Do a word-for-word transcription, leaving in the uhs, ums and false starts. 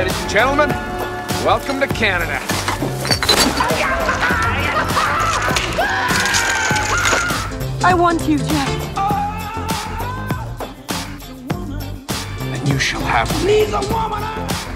ladies and gentlemen. Welcome to Canada. I want you, Jack. And you shall have me.